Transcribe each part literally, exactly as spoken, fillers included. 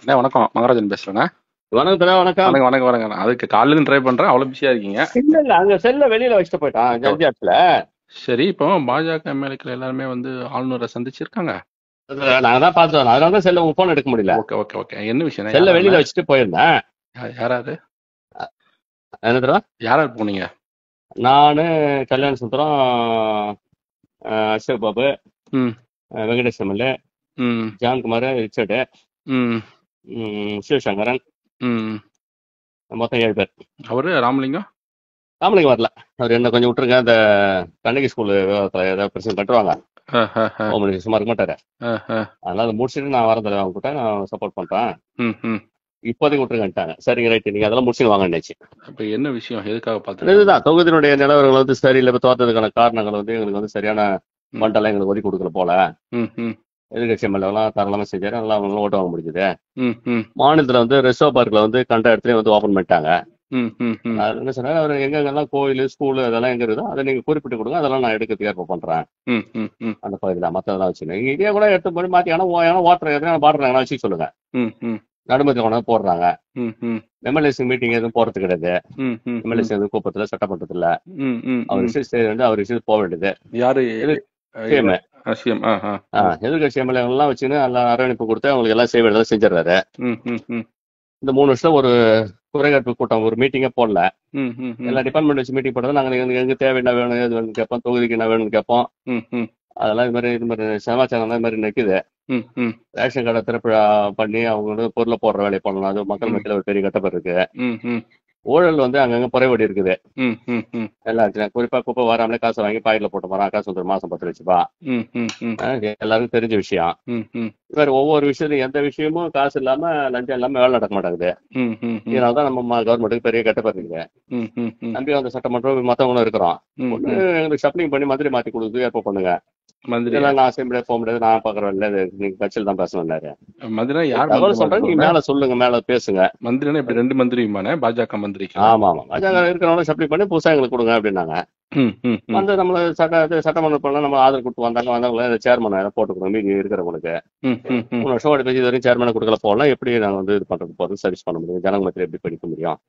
அண்ணே வணக்கம், மகராஜன் பேசுறேண்ணே. வணக்கம் தடா, வணக்கம். வணக்கம் வணக்கம் வணக்கம். அதுக்கு காலையில இருந்து ட்ரை பண்றேன், அவ்வளவு பிஸியா இருக்கீங்க. இல்ல இல்ல அங்க செல்ல வெளியில வச்சுட்டு போயிட்டான் ஜட்ஜாட்ல. சரி, இப்போ பாஜக எம்எல்ஏக்கள் எல்லாருமே வந்து ஆளுநரை சந்திச்சிருக்காங்க. நாங்க தான் பார்த்தோம், அதனால தான் செல்ல உங்க போன் எடுக்க முடியல. Okay okay okay. என்ன விஷயம்? செல்ல வெளியில வச்சுட்டு போயிருந்தேன். யாராரு என்ன தடா? யாராரு போனீங்க? நானு, கல்யாண சுந்தரம், அசோக் பாபு, வெங்கடேஷ் எம்எல்ஏ, ஜான்குமார், ரிச்சர்டு, சிவசங்கரன், மொத்தம் ஏழு பேர். அவரு ராமலிங்கம் ராமலிங்கம் வரல. அவர் என்ன கொஞ்சம் விட்டுருங்க, இந்த கண்ணகி ஸ்கூல் விவகாரத்தில் ஏதாவது பிரச்சனை கட்டுவாங்க, சும்மா இருக்க மாட்டாரு. அதனால முடிச்சுட்டு நான் வரதில்லை, அவங்க கிட்ட நான் சப்போர்ட் பண்றேன், இப்போதைக்கு விட்டுருங்கட்டாங்க. சரிங்க, ரைட்டு, நீங்க அதெல்லாம் முடிச்சுட்டு வாங்கன்னுச்சு. அப்ப என்ன விஷயம், எதுக்காக பார்த்து? இதுதான் தொகுதியினுடைய நிலவரங்கள் வந்து சரியில்லை, இப்போ தோற்றதுக்கான காரணங்கள் வந்து எங்களுக்கு வந்து சரியான மண்டலம் எங்களுக்கு ஒதுக்கி கொடுக்கல போல. எதிர்கட்சி எம்எல்ஏலாம் தாராளமா செஞ்சாரு, நல்லா அவங்களும் ஓட்டு வாங்க முடிஞ்சது. மாநிலத்துல வந்து ரிசர்வ் பார்க்ல வந்து கண்ட இடத்துலயும் வந்து ஓபன் பண்ணிட்டாங்க. என்ன சொன்னாரு அவர், எங்க எங்கெல்லாம் கோயில் ஸ்கூலு அதெல்லாம் எங்க இருக்குதோ அதை நீங்க குறிப்பிட்டு கொடுங்க, அதெல்லாம் நான் எடுக்கிறதுக்கு ஏற்ப பண்றேன். அந்த பகுதியில மத்ததெல்லாம் வச்சுங்க, இதே கூட எடுத்து போய் மாத்தி ஆனா ஓட்டுற எதுனா பாடுறாங்கன்னா வச்சு சொல்லுங்க. நடுமதி கொண்டு போடுறாங்க. எம்எல்ஏசி மீட்டிங் எதுவும் போறது கிடையாது, எம்எல்ஏசி எதுவும் கூப்பத்துல சட்டமன்றத்துல அவர் விஷயம் வந்து அவர் விஷயம் போக வேண்டியது. யாரு? எதிர்கட்சி எம்எல்ஏ எல்லாம் வச்சுன்னு எல்லாம் அரவணைப்பு கொடுத்து அவங்களுக்கு எல்லாம் செய்ய வேண்டியதை செஞ்சிடறாரு. இந்த மூணு வருஷம் ஒரு குறைகாட்பு கூட்டம், ஒரு மீட்டிங்கே போடல. எல்லா டிபார்ட்மெண்ட் வச்சு மீட்டிங் போடுறது, நாங்க எங்க தேவை என்ன வேணும் எது வேணும்னு கேட்போம், தொகுதிக்கு என்ன வேணும்னு கேட்போம். அதெல்லாம் இது மாதிரி இது மாதிரி சமாச்சாரம் இது மாதிரி நிற்குது. ரேஷன் கார்டை திறப்பு பண்ணி அவங்க வந்து பொருளை போடுற வேலையை பண்ணலாம், அது மக்கள் மத்தியில் ஒரு பெரிய கட்டப்பட்டு இருக்கு. ஊழல் வந்து அங்கங்க குறைபடி இருக்குது. எல்லாம் குறிப்பா குப்பை வராமலே காசு வாங்கி பாக்கெட்ல போட்டு போறான், காசு வந்து மாசம் பத்து லட்சம் ரூபாய், எல்லாருக்கும் தெரிஞ்ச விஷயம். இவர் ஒவ்வொரு விஷயத்தையும் எந்த விஷயமும் காசு இல்லாம லஞ்சம் இல்லாம வேலை நடக்க மாட்டேங்குது. இதனாலதான் நம்ம கவர்மெண்ட்டுக்கு பெரிய கட்டப்பட்டு இருக்குது. நம்பி அந்த சட்டமன்றம் மத்தவங்களும் இருக்கிறோம், எங்களுக்கு சப்ளிங் பண்ணி மந்திரி மாத்தி கொடுத்து ஏற்ப பண்ணுங்க. நான் அசம்பிளியா போக முடியாது, நான் பாக்குறேன் இல்ல, நீங்க கட்சியில் தான் பேசணும். சொல்றேன், நீங்க மேல சொல்லுங்க, மேல பேசுங்க. மந்திரினா இப்படி ரெண்டு மந்திரியுமானே பாஜக மந்திரி? ஆமா ஆமா, பாஜக இருக்கிறவங்க சப்ளை பண்ணி புதுசா எங்களுக்கு கொடுங்க அப்படின்னாங்க. வந்து நம்மள சட்ட சட்டமன்ற பண்ண நம்ம ஆதரவு கொடுத்து வந்தாங்க. வந்தவங்கள சேர்மன் போட்டுக்கணும் மீதி இருக்கிறவங்களுக்கு. மூணு வருஷம் ஓடி பேசி இது வரைக்கும் சேர்மனை கொடுக்கல போகலாம், எப்படி நாங்க வந்து இது பண்றது போறது சர்வீஸ் பண்ண முடியும், ஜனங்களுக்கு எப்படி படிக்க முடியும்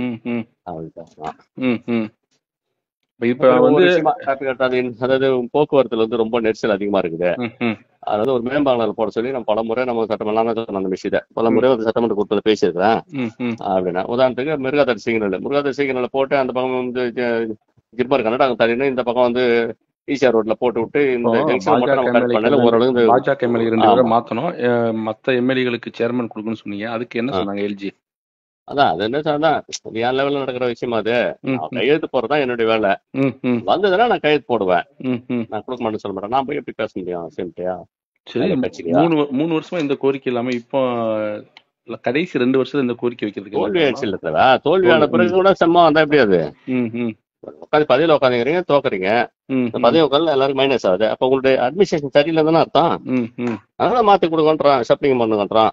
அப்படின்னு. இப்ப வந்து அதாவது போக்குவரத்துல வந்து ரொம்ப நெரிசல் அதிகமா இருக்குது. அதாவது ஒரு மேம்பாலம் போட சொல்லி நம்ம பல முறை நம்ம சட்டமெல்லாம் அந்த விஷயத்த பல முறை ஒரு சட்டமன்ற கூட்டத்தில் பேசியிருக்கிறேன். அப்படின்னா உதாரணத்துக்கு மிருகாதாரி சிக்னல் மிருகாதாரி சிக்னல் போட்டு அந்த பக்கம் வந்து ஜிப்மர் கன்னடா தள்ளினா இந்த பக்கம் வந்து ஈசிஆர் ரோட்ல போட்டு விட்டு இந்த ஜங்ஷன் மட்டும் நம்ம கட் பண்ணல ஓரளவுக்கு. பாஜக எம்எல்ஏ ரெண்டு பேரும் மாத்தணும், மத்த எம்எல்ஏகளுக்கு சேர்மன் கொடுக்கணும்னு சொன்னீங்க, அதுக்கு என்ன சொன்னாங்க எல்ஜி? அதான் அது என்ன சார்தான் என் லெவல்ல நடக்கிற விஷயம், அது கையெழுத்து போறதுதான் என்னுடைய வேலை. வந்ததுன்னா நான் கையெழுத்து போடுவேன், நான் கொடுக்க மாட்டேன்னு சொல்ல மாட்டேன். நான் போய் எப்படி பேச முடியும் சிம்பிளியா? மூணு மூணு வருஷமா இந்த கோரிக்கை இல்லாம இப்போ கடைசி ரெண்டு வருஷத்துல இந்த கோரிக்கை வைக்கிறதுக்கு தோல்வி ஆயிடுச்சு இல்ல? தோல்வியான பிறகு கூட செம்மா வந்தா எப்படி? அது உட்காந்து பதவியில உட்காந்துக்கிறீங்க, தோக்குறீங்க, பதவி உட்காந்து எல்லாருக்கும் மைனஸ் ஆகுது. அப்ப உங்களுடைய அட்மினிஸ்ட்ரேஷன் சரியில்லை தானே அர்த்தம். அதனால மாத்தி கொடுக்கன்றான், ஷப்ளிங் பண்ணுங்கன்றான்.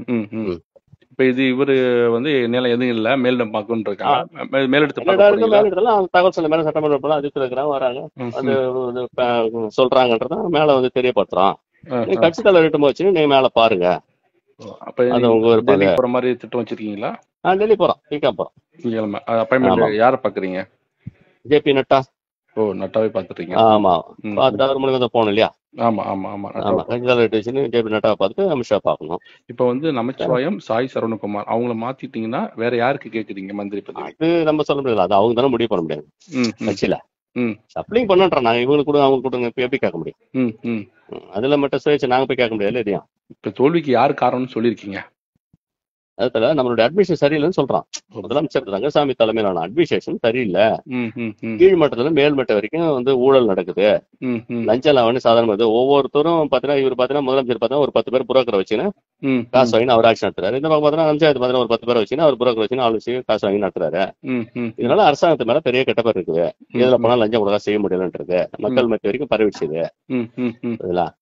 இப்ப இது இவரு வந்து நிலம் எதுவும் இல்ல, மேலிடம் பார்க்கணும் இருக்காங்க, மேலிடத்து மேலிடத்துல தகவல் சொல்ல மேல சட்டமன்ற அதிர்ச்சி இருக்கிறாங்க வராங்க, அது சொல்றாங்கன்றத மேல வந்து தெரியப்படுத்துறான். நீங்க கட்சி தலைவர் கிட்ட வச்சு நீங்க மேல பாருங்க. அப்ப உங்க டெல்லி போற மாதிரி திட்டம் வச்சிருக்கீங்களா? ஆஹ் டெல்லி போறோம், பீக்கா போறோம். அப்பாயின்மெண்ட் யார பாக்குறீங்க? J P Nadda. ஓ, நட்டாவே பாத்துட்டீங்க? ஆமா, பார்த்துட்டு அவர் மூலியமா போகணும் இல்லையா? ஆமா ஆமா ஆமா, கட்சி தலைவர் ஜே பி நட்டா பார்த்துட்டு அமித்ஷா பார்க்கணும். இப்ப வந்து நமச்சிவாயம், சாய் சரவணகுமார் அவங்கள மாத்திட்டீங்கன்னா வேற யாருக்கு கேக்குறீங்க மந்திரி பதவி? அது நம்ம சொல்ல முடியாது, அது அவங்க தானே முடிவு பண்ண முடியாது கட்சியில. சப்ளிங் பண்ணுன்றோம் நாங்க, இவங்களுக்கு கூட அவங்க கொடுங்க எப்படி கேட்க முடியும்? அதுல மட்டும் சுயேட்சை நாங்க போய் கேட்க முடியாது இல்லையா? இப்ப தோல்விக்கு யார் காரணம்னு சொல்லிருக்கீங்க? அதுல நம்மளுடைய அட்மினிஸ்ட்ரேஷன் சரியில்லைன்னு சொல்றான் முதலமைச்சர் ரங்கசாமி தலைமையிலான அட்மினிஸ்ட்ரேஷன் சரியில்லை. கீழ்மட்டத்துல மேல்மட்டம் வரைக்கும் வந்து ஊழல் நடக்குது, லஞ்சம் லாவணி சாதாரண. ஒவ்வொருத்தரும் பாத்தீங்கன்னா இவர் பாத்தீங்கன்னா முதலமைச்சர் பாத்தீங்கன்னா ஒரு பத்து பேர் புரோக்கரை வச்சுன்னு காசு வாங்கி அவர் ஆட்சி நடத்துறாரு. இந்த பக்கம் பாத்தீங்கன்னா பஞ்சாயத்து பாத்தீங்கன்னா ஒரு பத்து பேரை வச்சுன்னா அவர் புரோக்கர் வச்சுன்னு ஆள் வச்சு காசு வாங்கி நடத்துறாரு. இதனால அரசாங்கத்து மேல பெரிய கெட்டப்பேர் இருக்குது. இதுல போனா லஞ்சம் கொடுக்க செய்ய முடியலன்றது மக்கள் மத்திய வரைக்கும் பரவிடுச்சுது. இதெல்லாம்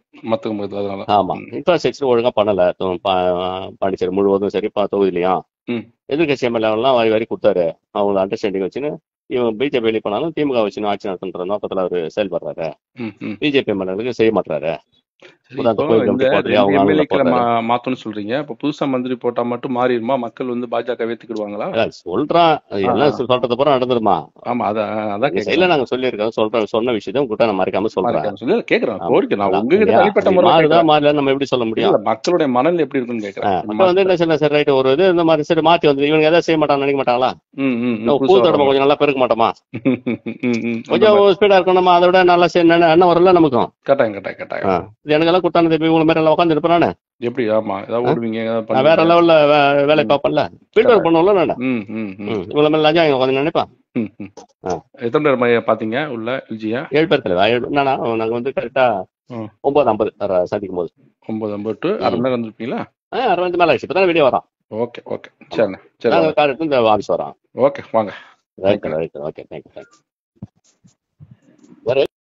ஆமா, இன்ஃப்ராஸ்ட்ரக்சர் ஒழுங்கா பண்ணல பாண்டிச்சேரி முழுவதும் சரி, தொகுதியிலையும் எதிர்கட்சி எம்எல்ஏ எல்லாம் வாரி வாரி கொடுத்தாரு. அவங்க அண்டர்ஸ்டாண்டிங் வச்சுன்னு இவங்க பிஜேபி வெளியே போனாலும் திமுக வச்சுன்னு ஆட்சி நடத்துன்ற நோக்கத்துல அவரு செயல்படுறாரு. பிஜேபி எம்எல்ஏகளுக்கு செய்ய மாட்டாரு. அந்த கோயில் கமிட்டி போடுறது அவங்க ஆளுங்களை போடுறாங்க. மாத்தணும்னு சொல்றீங்க. இப்ப புதுசா மந்திரி போட்டா மட்டும் மாறிடுமா? மக்கள் வந்து பாஜக ஏத்துக்கிடுவாங்களா? சொல்றான் எல்லாம் சொல்றது பூரா நடந்துருமா? ஆமா, அதான் அதான் சைடுல நாங்க சொல்லியிருக்கோம். சொல்றோம், சொன்ன விஷயத்தை உங்ககிட்ட நான் மறைக்காம சொல்றேன். கேக்குறேன். கோரிக்கை நான் உங்ககிட்ட தனிப்பட்ட முறை மாறுதா மாறல நம்ம எப்படி சொல்ல முடியும்? மக்களுடைய மனநிலை எப்படி இருக்குன்னு கேக்குறேன். மக்கள் வந்து என்ன சொன்ன, சரி ரைட், ஒரு இது இந்த மாதிரி சரி மாத்தி வந்து இவங்க எதாவது செய்ய மாட்டாங்க நினைக்க மாட்டாங்களா? பூத்தோட கொஞ்சம் நல்லா பெருக்க மாட்டோமா? கொஞ்சம் ஸ்பீடா இருக்கும். நம்ம அதை விட நல்லா என்ன வரல நமக்கும். கட்டாயம் கட்டாயம் கட்டாயம். எனக்கு எல்லாம் குத்தான திருப்பி உங்களை மாதிரி எல்லாம் உட்காந்து இருப்பேன் நானு. எப்படி? ஆமா, ஏதாவது ஓடுவீங்க, வேற லெவல்ல வேலை பார்ப்பேன்ல, ஃபீல்ட் ஒர்க் பண்ணுவோம்ல நானு. இவ்வளவு மேல லஞ்சம் உட்காந்து நினைப்பேன். எத்தனை பேர் பாத்தீங்க உள்ள? எல்ஜியா ஏழு பேர் தலைவா. என்னன்னா நாங்க வந்து கரெக்டா ஒன்பது ஐம்பது சந்திக்கும் போது ஒன்பது ஐம்பது டு அரை மணி நேரம் வந்துருப்பீங்களா? அரை மணி மேல ஆயிடுச்சு. இப்பதான் வெளியே வரோம். ஓகே ஓகே, சரி சரி. கார் எடுத்து இந்த ஆஃபீஸ் வரோம். ஓகே, வாங்க. Right right. Okay, thank you thank you.